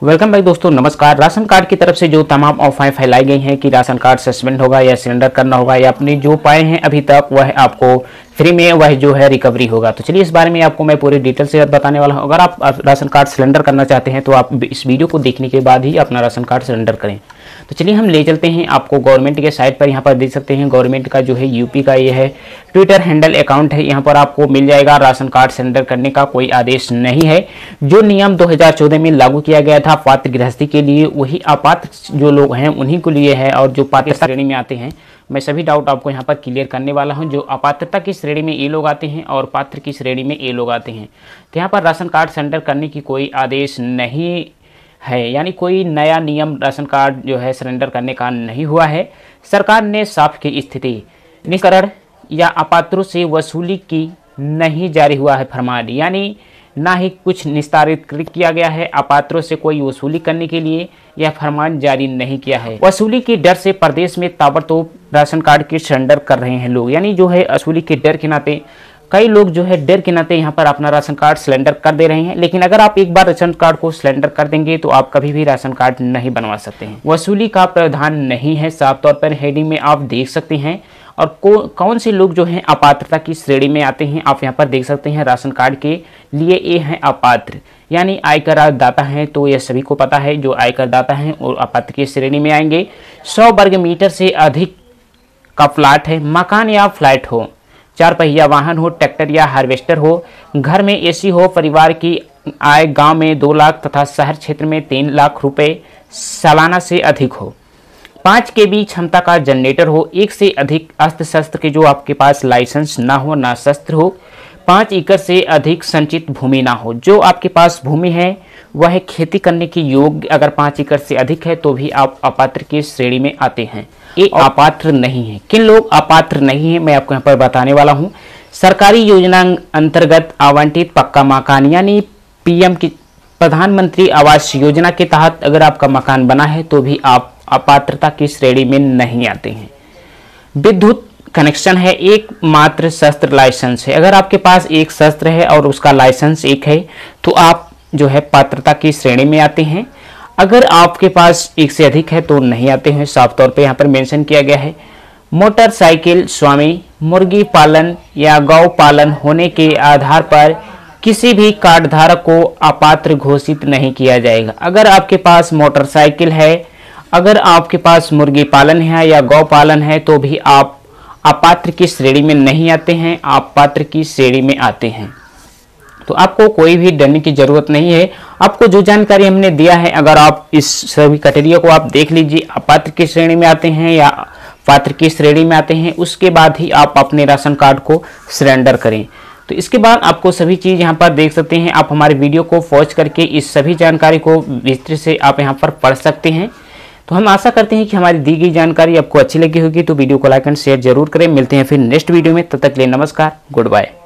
Welcome back दोस्तों, नमस्कार। Ration card की तरफ से जो तमाम अफवाहें फैलाई गई हैं कि राशन कार्ड सस्पेंड होगा या सिलेंडर करना होगा या अपनी जो पाए हैं अभी तक वह आपको फ्री में वह जो है रिकवरी होगा। तो चलिए इस बारे में आपको मैं पूरी डिटेल से बताने वाला हूं। अगर आप राशन कार्ड सिलेंडर करना चाहते हैं तो आप इस वीडियो को देखने के बाद ही अपना राशन कार्ड सिलेंडर करें। तो चलिए हम ले चलते हैं आपको गवर्नमेंट के साइट पर। यहाँ पर देख सकते हैं गवर्नमेंट का जो है यूपी का ये है ट्विटर हैंडल अकाउंट है। यहाँ पर आपको मिल जाएगा राशन कार्ड सिलेंडर करने का कोई आदेश नहीं है। जो नियम 2014 में लागू किया गया था पात्र गृहस्थी के लिए, वही अपात्र जो लोग हैं उन्हीं को लिए है। और जो पात्र श्रेणी में आते हैं, मैं सभी डाउट आपको यहाँ पर क्लियर करने वाला हूँ। जो अपात्रता की श्रेणी में ये लोग आते हैं और पात्र की श्रेणी में ये लोग आते हैं। तो यहाँ पर राशन कार्ड सिलेंडर करने की कोई आदेश नहीं है, यानी कोई नया नियम राशन कार्ड जो है सिलेंडर करने का नहीं हुआ है। सरकार ने साफ की स्थिति निष्करण या अपात्रों से वसूली की नहीं जारी हुआ है फरमान, यानी ना ही कुछ निस्तारित किया गया है। अपात्रों से कोई वसूली करने के लिए यह फरमान जारी नहीं किया है। वसूली के डर से प्रदेश में ताबड़तोड़ राशन कार्ड के सिलेंडर कर रहे हैं लोग, यानी जो है वसूली के डर के नाते कई लोग जो है डर के नाते यहाँ पर अपना राशन कार्ड सिलेंडर कर दे रहे हैं। लेकिन अगर आप एक बार राशन कार्ड को सिलेंडर कर देंगे तो आप कभी भी राशन कार्ड नहीं बनवा सकते हैं। वसूली का प्रावधान नहीं है, साफ तौर पर हेडिंग में आप देख सकते हैं। और कौन से लोग जो हैं अपात्रता की श्रेणी में आते हैं, आप यहाँ पर देख सकते हैं। राशन कार्ड के लिए ये हैं अपात्र, यानी आयकर दाता हैं। तो यह सभी को पता है, जो आयकर दाता हैं और अपात्र की श्रेणी में आएंगे। 100 वर्ग मीटर से अधिक का प्लाट है, मकान या फ्लैट हो, 4 पहिया वाहन हो, ट्रैक्टर या हार्वेस्टर हो, घर में एसी हो, परिवार की आय गांव में 2 लाख तथा शहर क्षेत्र में 3 लाख रुपए सालाना से अधिक हो, 5 kV क्षमता का जनरेटर हो, 1 से अधिक अस्त्र शस्त्र के जो आपके पास लाइसेंस ना हो, ना शस्त्र हो, 5 एकड़ से अधिक संचित भूमि ना हो। जो आपके पास भूमि है वह खेती करने की योग्य अगर 5 एकड़ से अधिक है तो भी आप अपात्र की श्रेणी में आते हैं। ये अपात्र नहीं है। किन लोग अपात्र नहीं है मैं आपको यहाँ पर बताने वाला हूँ। सरकारी योजना अंतर्गत आवंटित पक्का मकान, यानी पीएम की प्रधानमंत्री आवास योजना के तहत अगर आपका मकान बना है तो भी आप अपात्रता की श्रेणी में नहीं आते हैं। विद्युत कनेक्शन है, एकमात्र शस्त्र लाइसेंस है। अगर आपके पास एक शस्त्र है और उसका लाइसेंस एक है तो आप जो है पात्रता की श्रेणी में आते हैं। अगर आपके पास एक से अधिक है तो नहीं आते हैं, साफ तौर पे यहाँ पर मेंशन किया गया है। मोटरसाइकिल स्वामी, मुर्गी पालन या गौ पालन होने के आधार पर किसी भी कार्ड धारक को अपात्र घोषित नहीं किया जाएगा। अगर आपके पास मोटरसाइकिल है, अगर आपके पास मुर्गी पालन है या गौ पालन है तो भी आप अपात्र की श्रेणी में नहीं आते हैं, आप पात्र की श्रेणी में आते हैं। तो आपको कोई भी डरने की जरूरत नहीं है। आपको जो जानकारी हमने दिया है, अगर आप इस सभी क्राइटेरिया को आप देख लीजिए, अपात्र की श्रेणी में आते हैं या पात्र की श्रेणी में आते हैं, उसके बाद ही आप अपने राशन कार्ड को सिलेंडर करें। तो इसके बाद आपको सभी चीज़ यहाँ पर देख सकते हैं। आप हमारे वीडियो को पॉज करके इस सभी जानकारी को विस्तृत से आप यहाँ पर पढ़ सकते हैं। तो हम आशा करते हैं कि हमारी दी गई जानकारी आपको अच्छी लगी होगी। तो वीडियो को लाइक एंड शेयर जरूर करें। मिलते हैं फिर नेक्स्ट वीडियो में, तब तक के लिए नमस्कार, गुड बाय।